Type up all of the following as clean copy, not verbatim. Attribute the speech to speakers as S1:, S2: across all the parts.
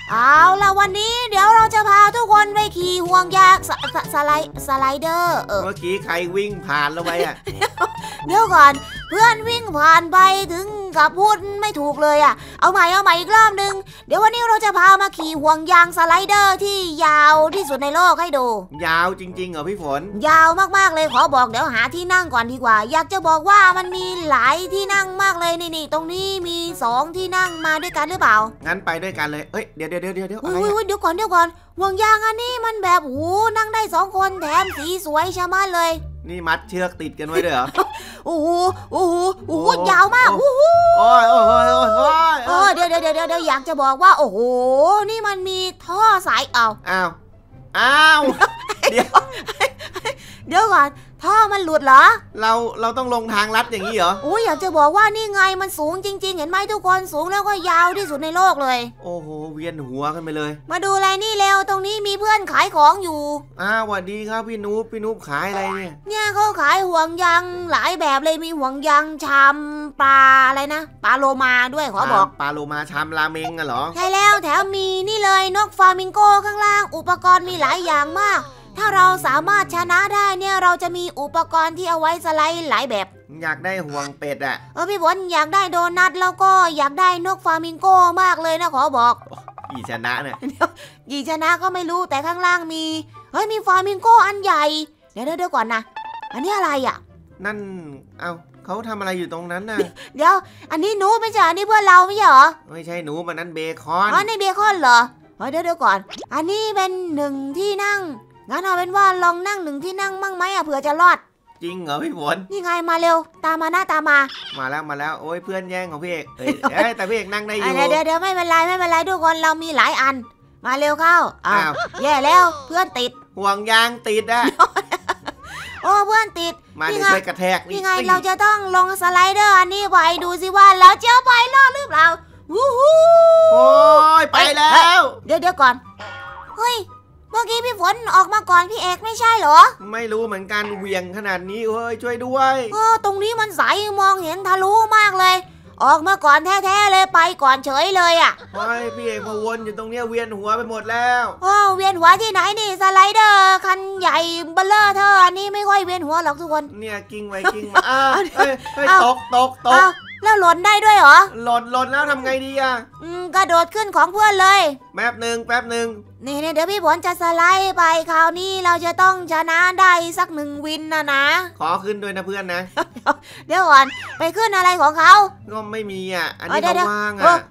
S1: เอาล่ะวันนี้เดี๋ยวเราจะพาทุกคนไปขี่ห่วงยางสไลเดอร์
S2: เมื่อกี้ใครวิ่งผ่านเราไปอ่ะ
S1: เดี๋ยวก่อนเพื่อนวิ่งผ่านไปถึงกับพูดไม่ถูกเลยอ่ะเอาใหม่อีกรอบนึงเดี๋ยววันนี้เราจะพามาขี่ห่วงยางสไลเดอร์ที่ยาวที่สุดในโลกให้ดู
S2: ยาวจริงๆเหรอพี่ฝน
S1: ยาวมากๆเลยขอบอกเดี๋ยวหาที่นั่งก่อนดีกว่าอยากจะบอกว่ามันมีหลายที่นั่งมากเลยนี่ตรงนี้มี2ที่นั่งมาด้วยกันหรือเปล่า
S2: งั้นไปด้วยกันเลยเอ้ยเดี๋ยวอะไร
S1: เดี๋ยวก่อนห่วงยางอันนี้มันแบบนั่งได้2คนแถมสีสวยชะมัดเลย
S2: นี่มัดเชือกติดกันไว้ด้วยเหรอ
S1: โอ้โหยาวมากโอ้เดี๋ยวอยากจะบอกว่าโอ้โหนี่มันมีท่อสายอ้าวเดี๋ยวก่อนท่อมันหลุดเหรอ
S2: เราต้องลงทางลัดอย่างนี้เหรอ
S1: โอ้ยอยากจะบอกว่านี่ไงมันสูงจริงๆเห็นไหมทุกคนสูงแล้วก็ยาวที่สุดในโลกเลย
S2: โอ้โหเวียนหัวกันไปเลย
S1: มาดูอะไรนี่เร็วตรงนี้มีเพื่อนขายของอยู่
S2: สวัสดีครับพี่นุ๊กขายอะไร
S1: เนี่ยเขาขายห่วงยางหลายแบบเลยมีห่วงยางชามปลาอะไรนะปลาโลมาด้วยขอบอก
S2: ปลาโลมาชามราเมงเหรอ
S1: ใช่แล้วแถมมีนี่เลยนกฟลามิงโกข้างล่างอุปกรณ์มีหลายอย่างมากถ้าเราสามารถชนะได้เนี่ยเราจะมีอุปกรณ์ที่เอาไว้สไลด์หลายแบบ
S2: อยากได้ห่วงเป็ดอ่ะ
S1: พี่ฝนอยากได้โดนัทแล้วก็อยากได้นกฟลามิงโกมากเลยนะขอบอก
S2: กี่ชนะเนี่ย
S1: กี่ชนะก็ไม่รู้แต่ข้างล่างมีมีฟลามิงโกอันใหญ่เดี๋ยวก่อนนะอันนี้อะไรอ่ะ
S2: นั่นเขาทำอะไรอยู่ตรงนั้นน่ะ
S1: เดี๋ยวอันนี้หนูไม่ใช่อันนี้เพื่อนเราไม่ใช่เหรอ
S2: ไม่ใช่หนูมันนั้นเบคอน
S1: นี่เบคอนเหรอเดี๋ยวก่อนอันนี้เป็น1ที่นั่งงั้นเอาเป็นว่าลองนั่ง1ที่นั่งมั่งไหมเผื่อจะรอด
S2: จริงเหรอพี่ฝน
S1: นี่ไงมาเร็วตามมาหน้าตาม
S2: มาแล้วโอ้ยเพื่อนแย่งของพี่เอกแต่พี่เอกนั่งได้อยู่
S1: เดี๋ยวไม่เป็นไรทุกคนเรามีหลายอันมาเร็วเข้าแย่แล้วเพื่อนติด
S2: ห่วงยางติดอ่ะ
S1: โอ้เพื่อนติด
S2: มาเดี๋ยวช่วยกระแทก
S1: นี่ไงเราจะต้องลงสไลเดอร์อันนี้ไปดูสิว่าเราจะไปรอดหรือเปล่าวู้ฮู้
S2: โอ้ยไปแล้ว
S1: เดี๋ยวก่อนเฮ้ยเมื่อกี้พี่ฝนออกมาก่อนพี่เอกไม่ใช่เหรอ
S2: ไม่รู้เหมือนกันเหวี่ยงขนาดนี้เฮ้ยช่วยด้วย
S1: ตรงนี้มันใสมองเห็นทะลุมากเลยออกมาก่อนแท้ๆเลยไปก่อนเฉยเลยอ่ะ
S2: เฮ้ยพี่เอกมาวนอยู่ตรงนี้เวียนหัวไปหมดแล้ว
S1: เวียนหัวที่ไหนนี่สไลเดอร์คันใหญ่เบ้อเร่อเธออันนี้ไม่ค่อยเวียนหัวหรอกทุกคน
S2: เนี่ยกิ้งไปกิ้งมาตก
S1: แล้วหล่นได้ด้วยเหรอ
S2: หล่นแล้วทำไงดีอ่ะ
S1: กระโดดขึ้นของเพื่อนเลย
S2: แป๊บหนึ่ง
S1: นี่เดี๋ยวพี่ฝนจะสไลด์ไปคราวนี้เราจะต้องชนะได้สัก1วินนะ
S2: ขอขึ้นด้วยนะเพื่อนนะ
S1: เดี๋ยวก่อนไปขึ้นอะไรของเขา
S2: ก็ไม่มีอ่ะอันนี้เขาว่างอ่ะ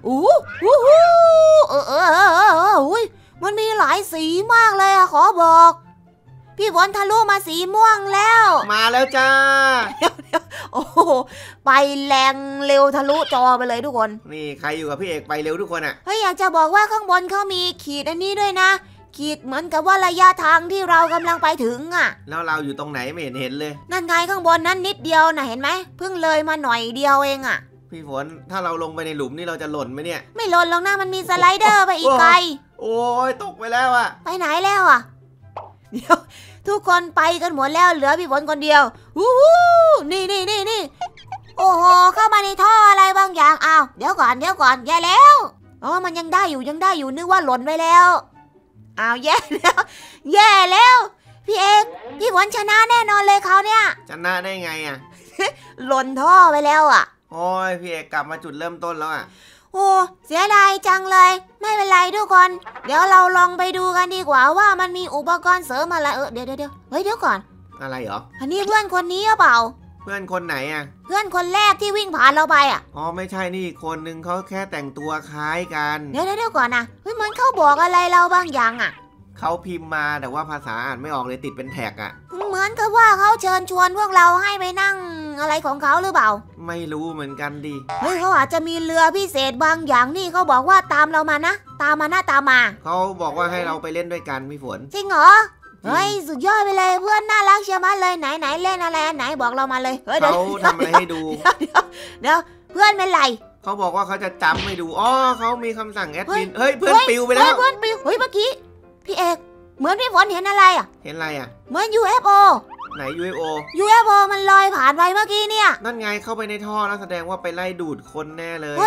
S1: มันมีหลายสีมากเลยขอบอกพี่ฝนทะลุมาสีม่วงแล้ว
S2: มาแล้วจ้า
S1: โอ้ไปแรงเร็วทะลุจอไปเลยทุกคน
S2: นี่ใครอยู่กับพี่เอกไปเร็วทุกคนอ่ะ
S1: อยากจะบอกว่าข้างบนเขามีขีดอันนี้ด้วยนะขีดเหมือนกับว่าระยะทางที่เรากำลังไปถึงอ่ะ
S2: แล้วเราอยู่ตรงไหนไม่เห็นเลย
S1: นั่นไงข้างบนนั้นนิดเดียวนะเห็นไหมเพิ่งเลยมาหน่อยเดียวเองอ่ะ
S2: พี่ฝนถ้าเราลงไปในหลุมนี่เราจะหล่นไหมเนี่ย
S1: ไม่หล่นหรอกนะมันมีสไลเดอร์ไปอีกไกล
S2: โอ้ยตกไปแล้วอ่ะ
S1: ไปไหนแล้วอ่ะเดี๋ยวทุกคนไปกันหมดแล้วเหลือพี่ฝนคนเดียวนี่โอ้โหเข้ามาในท่ออะไรบางอย่างเดี๋ยวก่อนแย่แล้วมันยังได้อยู่นึกว่าหล่นไปแล้วแย่แล้วพี่เอกพี่ฝนชนะแน่นอนเลยเขาเนี่ย
S2: ชนะได้ไงอ่ะ
S1: หล่นท่อไปแล้วอ่ะ
S2: โอ้ยพี่เอกกลับมาจุดเริ่มต้นแล้วอ่ะ
S1: โอ้เสียดายจังเลยไม่เป็นไรทุกคนเดี๋ยวเราลองไปดูกันดีกว่าว่ามันมีอุปกรณ์เสริมอะไรเดี๋ยวเดี๋ยวก่อน
S2: อะไรเหรอ
S1: อันนี้เพื่อนคนนี้หรือเปล่า
S2: เพื่อนคนไหนอ่ะ
S1: เพื่อนคนแรกที่วิ่งผ่านเราไป
S2: ไม่ใช่นี่คนนึงเขาแค่แต่งตัวคล้ายกัน
S1: เดี๋ยวก่อนนะเหมือนเขาบอกอะไรเราบางอย่างอ่ะ
S2: เขาพิมพ์มาแต่ว่าภาษาอ่านไม่ออกเลยติดเป็นแท็กอ่ะ
S1: เหมือนกับว่าเขาเชิญชวนพวกเราให้ไปนั่งอะไรของเขาหรือเปล่า
S2: ไม่รู้เหมือนกันดิ
S1: เขาอาจจะมีเรือพิเศษบางอย่างนี่เขาบอกว่าตามเรามานะตามมา
S2: เขาบอกว่าให้เราไปเล่นด้วยกันพี่ฝน
S1: จริงเหรอสุดยอดไปเลยเพื่อนน่ารักเชียวมากเลยไหนเล่นอะไรไหนบอกเรามาเลย
S2: เขาทำอะไรให้ดู
S1: เดี๋ยวเพื่อนเป็นไร
S2: เขาบอกว่าเขาจะจำให้ดูเขามีคำสั่งแอดมินเพื่อนปิวไปแล้ว
S1: เพื่อนปิวเมื่อกี้พี่เอกเหมือนพี่ฝนเห็นอะไรอ่ะ
S2: เห็นอะไรอ่ะ
S1: เหมือน UFO
S2: ไหน UFO
S1: มันลอยผ่านไปเมื่อกี้เนี่ย
S2: นั่นไงเข้าไปในท่อแล้วแสดงว่าไปไล่ดูดคนแน่เลย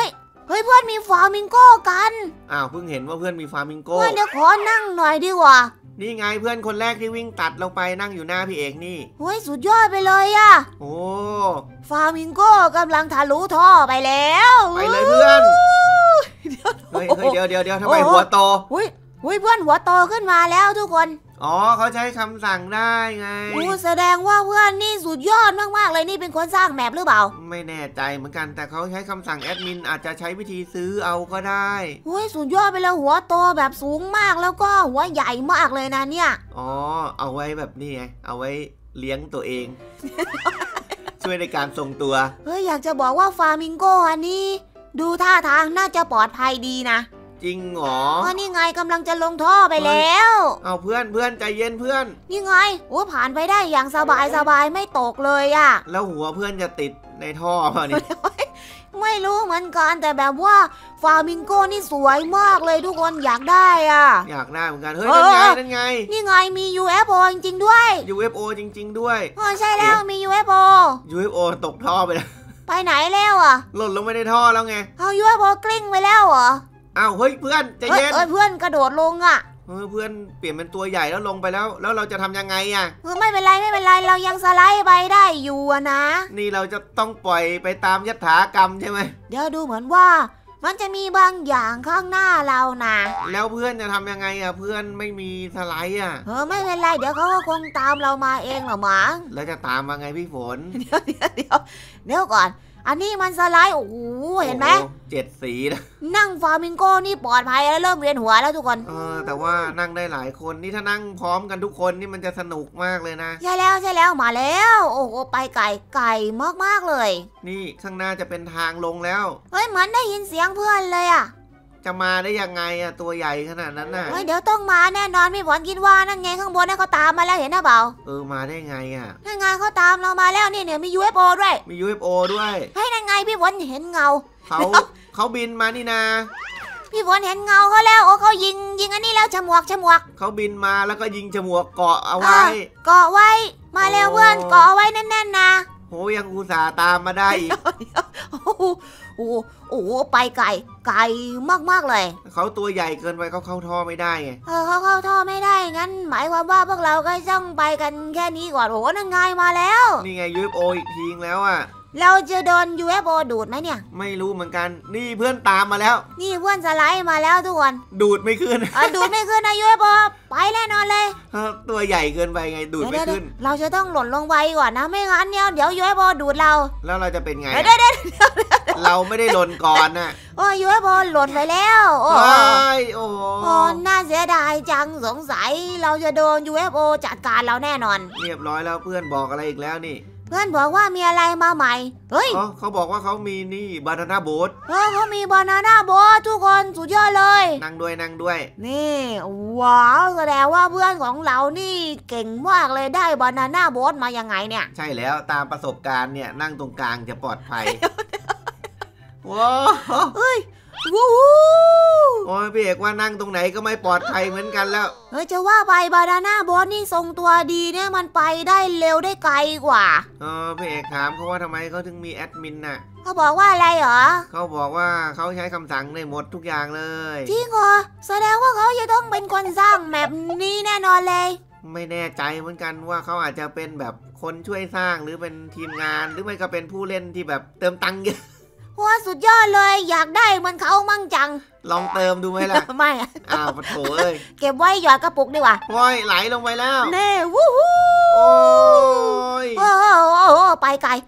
S1: เฮ้ยเพื่อนมีฟลามิงโก้กัน
S2: อ้าวเพิ่งเห็นว่าเพื่อนมีฟลามิงโก้
S1: เพื่อนเดี๋ยวขอนั่งหน่อยดีกว่า
S2: นี่ไงเพื่อนคนแรกที่วิ่งตัดลงไปนั่งอยู่หน้าพี่เอกนี่
S1: เฮ้ยสุดยอดไปเลยอะ
S2: โอ้
S1: ฟลามิงโก้กำลังทะลุท่อไปแล้ว
S2: ไปเลยเพื่อนเฮ้ยเดี๋ยวทำไมหัวโต
S1: อุ้ยเพื่อนหัวโตขึ้นมาแล้วทุกคน
S2: อ๋อเขาใช้คำสั่งได้ไง
S1: โอ้แสดงว่าเพื่อนนี่สุดยอดมากๆเลยนี่เป็นคนสร้างแมปหรือเปล่า
S2: ไม่แน่ใจเหมือนกันแต่เขาใช้คำสั่งแอดมินอาจจะใช้วิธีซื้อเอาก็ได้
S1: โอ้ยสุดยอดไปเลยหัวโตแบบสูงมากแล้วก็หัวใหญ่มากเลยนะเนี่ย
S2: อ๋อเอาไว้แบบนี้ไงเอาไว้เลี้ยงตัวเอง ช่วยในการทรงตัว
S1: เฮ้ยอยากจะบอกว่าฟลามิงโก้อันนี้ดูท่าทางน่าจะปลอดภัยดีนะ
S2: จริงเหรอ
S1: เพราะนี่ไงกำลังจะลงท่อไปแล้ว
S2: เอาเพื่อนใจเย็นเพื่อน
S1: นี่ไงโอ้ผ่านไปได้อย่างสบายไม่ตกเลยอะ
S2: แล้วหัวเพื่อนจะติดในท่อเปล่านี่
S1: ไม่รู้เหมือนกันแต่แบบว่าฟลามิงโก้นี่สวยมากเลยทุกคนอยากได้อะ
S2: อยากได้เหมือนกันเฮ้ย
S1: เออ
S2: นั่นไง
S1: นี่ไงมี UFO จริงๆด้วย
S2: UFO จริง ๆ ด้วย
S1: อ๋อใช่แล้วมี UFO
S2: UFO ตกท่อไปแล้ว
S1: ไปไหนแล้วอะ
S2: หล่นลงไปในท่อแล้วไง
S1: เอา UFO กลิ้งไปแล้วเหรอ
S2: อ้าวเฮ้ยเพื่อนใจเย็น
S1: เพื่อนกระโดดลงอะ
S2: เพื่อนเปลี่ยนเป็นตัวใหญ่แล้วลงไปแล้วเราจะทำยังไงอ่ะ
S1: ไม่เป็นไรเรายังสไลด์ไปได้อยู่อะนะ
S2: นี่เราจะต้องปล่อยไปตามยถากรรมใช่ไหม
S1: เดี๋ยวดูเหมือนว่ามันจะมีบางอย่างข้างหน้าเรานะ
S2: แล้วเพื่อนจะทำยังไงอ่ะเพื่อนไม่มีสไลด์อ่ะ
S1: ไม่เป็นไรเดี๋ยวเขาก็คงตามเรามาเองหรอมั้ง
S2: แล้วจะตามมาไงพี่ฝน
S1: เดี๋ยวก่อนอันนี้มันสไลด์โอ้โหเห็นไหม
S2: โอ้โ7 สีนะ
S1: นั่งฟลามิงโก้นี่ปลอดภัยแล้วเริ่มเวียนหัวแล้วทุกคน
S2: แต่ว่านั่งได้หลายคนนี่ถ้านั่งพร้อมกันทุกคนนี่มันจะสนุกมากเลยนะ
S1: ใช่แล้วมาแล้ว โอ้โหไปไก่มากเลย
S2: นี่ข้างหน้าจะเป็นทางลงแล้ว
S1: เฮ้ยเหมือนได้ยินเสียงเพื่อนเลยอะ
S2: จะมาได้ยังไงอ่ะตัวใหญ่ขนาดนั้นน่ะ
S1: เฮ้ยเดี๋ยวต้องมาแน่นอนพี่ฝนคิดว่านั่นไงข้างบนนั่นเขาตามมาแล้วเห็นหรือเปล่า
S2: มาได้ไงอ่ะ
S1: นั่นไงเขาตามเรามาแล้วนี่เนี่ยมี UFO ด้วย
S2: มี UFO ด้วย
S1: เฮ้ยนั่นไงพี่ฝนเห็นเงา
S2: เขาบินมานี่นา
S1: พี่ฝนเห็นเงาเขาแล้วโอ้เขายิงอันนี้แล้วฉมวก
S2: เขาบินมาแล้วก็ยิงฉมวกเกาะเอาไว้
S1: เกาะไว้มาแล้วเพื่อนเกาะเอาไว้แน่นๆนะ
S2: โหยังอุตส่าห์ตามมาได้อีก
S1: โอ้โหไปไกลมากเลย
S2: เขาตัวใหญ่เกินไปเขาเข้าท่อไม่ได้ไง
S1: เขาเข้าท่อไม่ได้งั้นหมายความว่าพวกเราก็ต้องไปกันแค่นี้ก่อนโอ้โหนั่นไงมาแล้ว
S2: นี่ไง UFO อีกทีแล้วอ่ะ
S1: เราจะโดน UFO ดูดไหมเนี่ย
S2: ไม่รู้เหมือนกันนี่เพื่อนตามมาแล้ว
S1: นี่เพื่อนสไลด์มาแล้วทุกคน
S2: ดูดไม่ขึ้น
S1: ดูดไม่ขึ้นนะ UFO ไปแน่นอนเลย
S2: ตัวใหญ่เกินไปไงดูดไม่ขึ้น
S1: เราจะต้องหล่นลงไปก่อนนะไม่งั้นเดี๋ยว UFO ดูดเรา
S2: แล้วเราจะเป็นไง
S1: เดี๋ยว
S2: เราไม่ได้หล่นก่อนน่ะ
S1: UFO หล่นไปแล้วโอ้
S2: โอ้
S1: โอ้น่าเสียดายจังสงสัยเราจะโดน UFO จัดการเราแน่นอน
S2: เรียบร้อยแล้วเพื่อนบอกอะไรอีกแล้วนี่
S1: เพื่อนบอกว่ามีอะไรมาใหม่เฮ้ย
S2: เขาบอกว่าเขามีนี่บานาน่าโบ๊ท
S1: เขามีบานาน่าโบ๊ททุกคนสุดยอดเลย
S2: นั่งด้วย
S1: นี่ว้าวแสดงว่าเพื่อนของเรานี่เก่งมากเลยได้บานาน่าโบ๊ทมายังไงเนี่ย
S2: ใช่แล้วตามประสบการณ์เนี่ยนั่งตรงกลางจะปลอดภัย ว้าว
S1: เฮ้ยวู้
S2: โอ้ยพี่เอกว่านั่งตรงไหนก็ไม่ปลอดภัยเหมือนกันแล้ว
S1: จะว่าไปบานาน่าโบ๊ทนี่ทรงตัวดีเนี่ยมันไปได้เร็วได้ไกลกว่า
S2: พี่เอกถามเขาว่าทำไมเขาถึงมีแอดมินน่ะ
S1: เขาบอกว่าอะไรเหรอ
S2: เขาบอกว่าเขาใช้คำสั่งได้หมดทุกอย่างเลย
S1: จริงเหรอแสดงว่าเขาจะต้องเป็นคนสร้างแมปนี้แน่นอนเลย
S2: ไม่แน่ใจเหมือนกันว่าเขาอาจจะเป็นแบบคนช่วยสร้างหรือเป็นทีมงานหรือไม่ก็เป็นผู้เล่นที่แบบเติมตังค์เยอะ
S1: ว้าสุดยอดเลยอยากได้เหมันเขามั่งจัง
S2: ลองเติมดูไหมล่ะ
S1: ไม่อะ
S2: อ้าวปะโถเอ้ย
S1: เก็บไว้หยอดกระปุกดีกว่า
S2: ว้อยไหลลงไปแล้ว
S1: เน่วู้ฮู้
S2: โอ้ย
S1: โอ้โหไปไกล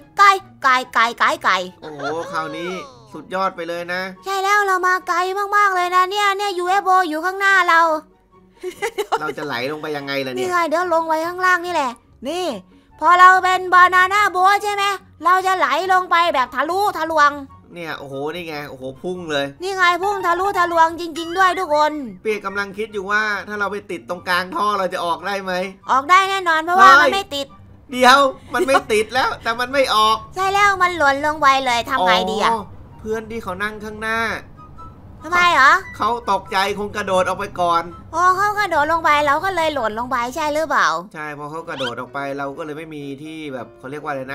S2: โอ้โหคราวนี้สุดยอดไปเลยนะ
S1: ใช่แล้วเรามาไกลมากๆเลยนะเนี่ย UFO อยู่ข้างหน้าเรา
S2: เราจะไหลลงไปยังไงล่ะ
S1: นี่
S2: เนี่ย
S1: ไงเดี๋ยวลงไปข้างล่างนี่แหละ นี่ พอเราเป็นบานาน่าโบ๊ทใช่ไหมเราจะไหลลงไปแบบทะลวง
S2: เนี่ยโอ้โหนี่ไงโอ้โหพุ่งเลย
S1: นี่ไงพุ่งทะลวงจริงๆด้วยทุกคน
S2: เปียกกำลังคิดอยู่ว่าถ้าเราไปติดตรงกลางท่อเราจะออกได้ไหม
S1: ออกได้แน่นอนเพราะว่ามันไม่ติด
S2: เดี๋ยวมันไม่ติดแล้ว แต่มันไม่ออก
S1: ใช่แล้วมันหล่นลงไปเลยทำไงดีอะ
S2: เพื่อนที่เขานั่งข้างหน้า
S1: ทำไมเหรอ
S2: เขาตกใจคงกระโดดออกไปก่อน
S1: เขากระโดดลงไปเราก็เลยหล่นลงไปใช่หรือเปล่า
S2: ใช่พอเขากระโดดออกไปเราก็เลยไม่มีที่แบบเขาเรียกว่าอะไรนะ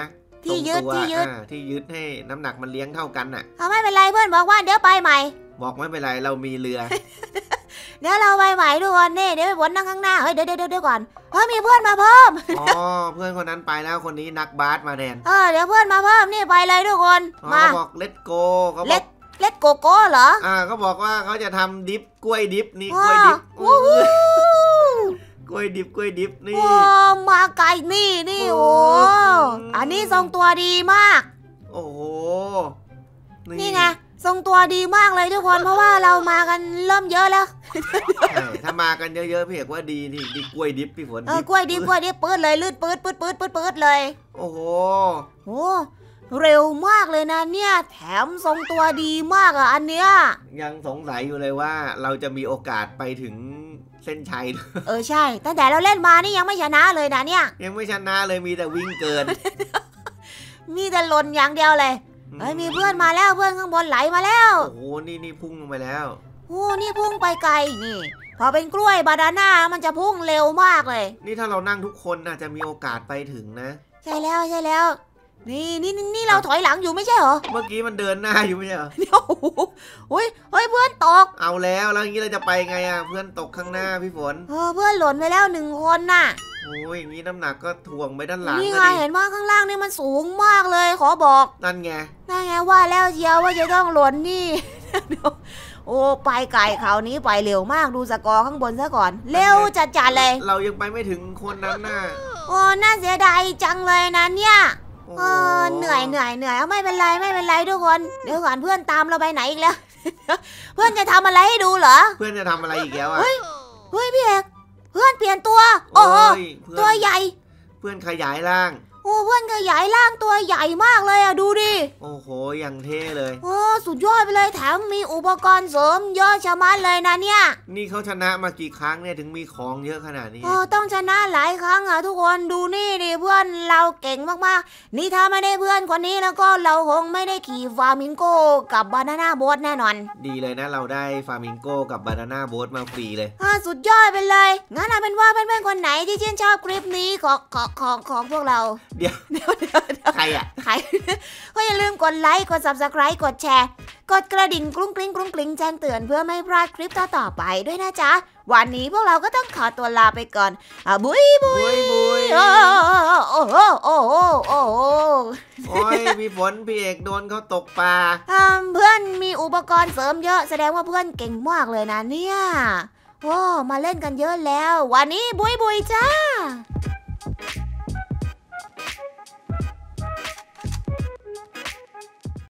S1: ที่ยึด
S2: ทรงตัว
S1: ที่ยึด
S2: ที่ยึดให้น้ำหนักมันเลี้ยงเท่ากันน่ะ
S1: ไม่เป็นไรเพื่อนบอกว่าเดี๋ยวไปใหม่
S2: บอกไม่เป็นไรเรามีเรือ
S1: เดี๋ยวเราไปใหม่ทุกคนนี่เดี๋ยวไปวนนั่งข้างหน้าเฮ้ยเดี๋ยวก่อนมีเพื่อนมาเพิ่ม
S2: อ๋อเพื่อนคนนั้นไปแล้วคนนี้นักบาสมาแทน
S1: เดี๋ยวเพื่อนมาเพิ่มนี่ไปเลยทุกคน
S2: อ๋อ
S1: มา
S2: เขาบอกเลตโกเขาบอก
S1: เล็ดโกโก้เหรอ
S2: เขาบอกว่าเขาจะทำดิฟกล้วยดิฟนี่ก
S1: ว้า
S2: ล้วยดิฟ
S1: วู้ฮู้
S2: กล้วยดิฟนี่
S1: ว้ามาไกลนี่โอ้อันนี้ทรงตัวดีมาก
S2: โอ้โห
S1: นี่ไงทรงตัวดีมากเลยทุกคนเพราะว่าเรามากันเริ่มเยอะแล้ว
S2: ใช่ถ้ามากันเยอะๆพี่เอกว่าดีนี่ดิกล้วยดิฟพี่ฝน
S1: กล้วยดิปื๊ดเลยลื่นปื๊ดเลย
S2: โอ้โห
S1: โอ้เร็วมากเลยนะเนี่ยแถมทรงตัวดีมากอันเนี้ย
S2: ยังสงสัยอยู่เลยว่าเราจะมีโอกาสไปถึงเส้นชัย
S1: ใช่ตั้งแต่เราเล่นมานี่ยังไม่ชนะเลยนะเนี่ย
S2: ยังไม่ชนะเลยมีแต่วิ่งเกิน
S1: มีแต่หล่นอย่างเดียวเลยมีเพื่อนมาแล้วเพื่อนข้างบนไหลมาแล้ว
S2: โอ้โหนี่พุ่งลงไปแล้ว
S1: โอ้นี่พุ่งไปไกลนี่พอเป็นกล้วยบานาน่ามันจะพุ่งเร็วมากเลย
S2: นี่ถ้าเรานั่งทุกคนน่ะจะมีโอกาสไปถึงนะ
S1: ใช่แล้วนี่เราถอยหลังอยู่ไม่ใช่เหรอ
S2: เมื่อกี้มันเดินหน้าอยู่ไม่ใช่เหรอ
S1: เดี๋ยวเฮ้ยเพื่อนตก
S2: เอาแล้วอย่างนี้เราจะไปไงอ่ะเพื่อนตกข้างหน้าพี่ฝน
S1: เพื่อนหล่นไปแล้ว1 คนน่ะ
S2: โอ้ยอย่างนี้น้ำหนักก็ถ่วงไปด้านหลัง
S1: นี่
S2: ก็
S1: ไง
S2: ดิ
S1: เห็นว่าข้างล่างนี่มันสูงมากเลยขอบอก
S2: นั่นไง
S1: ว่าแล้วเชียวว่าจะต้องหล่นนี่ โอ้ไปไกลคราวนี้ไปเร็วมากดูสกอร์ข้างบนซะก่อนเร็วจัดเลย
S2: เรายังไปไม่ถึงคนนั้นน่ะ
S1: โอ้น่าเสียดายจังเลยนะเนี่ย
S2: โอ้
S1: เหนื่อยไม่เป็นไรทุกคนเดี๋ยวก่อนเพื่อนตามเราไปไหนอีกแล้ว เพื่อนจะทำอะไรให้ดูเหรอ
S2: เพื่อนจะทำอะไรอีกแล้วอ่ะ
S1: เฮ้ยพี่เอกเพื่อนเปลี่ยนตัวโอ้โห
S2: ยเพื่อน
S1: ตัวใหญ่
S2: เพื่อนขยายร่าง
S1: โอ้เพื่อนขยายร่างตัวใหญ่มากเลยดูดิ
S2: โอ้โหอย่างเท่เลย
S1: โอ้สุดยอดไปเลยแถมมีอุปกรณ์เสริมเยอะชะมัดเลยนะเนี่ย
S2: นี่เขาชนะมากี่ครั้งเนี่ยถึงมีของเยอะขนาดนี้
S1: ต้องชนะหลายครั้งทุกคนดูนี่ดิเพื่อนเราเก่งมากๆนี่ถ้าไม่ได้เพื่อนคนนี้แล้วก็เราคงไม่ได้ขี่ฟามิงโกกับบานาน่าโบ๊ทแน่นอน
S2: ดีเลยนะเราได้ฟามิงโกกับบานาน่าโบ๊ทมาฟรีเลย
S1: สุดยอดไปเลยงั้นเอาเป็นว่าเพื่อนๆคนไหนที่ชื่นชอบคลิปนี้ของพวกเรา
S2: เดี๋ยวใครอ่ะ
S1: ใคร ก็อย่าลืมกดไลค์กด Subscribe กดแชร์กดกระดิ่งกรุ้งกริ้งแจ้งเตือนเพื่อไม่พลาดคลิปต่อไปด้วยนะจ๊ะวันนี้พวกเราก็ต้องขอตัวลาไปก่อนบุย
S2: บุย
S1: โอ้โหโ
S2: อ้ยพี่ฝนพี่เอกโดนเขาตกปลา
S1: เพื่อนมีอุปกรณ์เสริมเยอะแสดงว่าเพื่อนเก่งมากเลยนะเนี่ยโอ้มาเล่นกันเยอะแล้ววันนี้บุยจ้า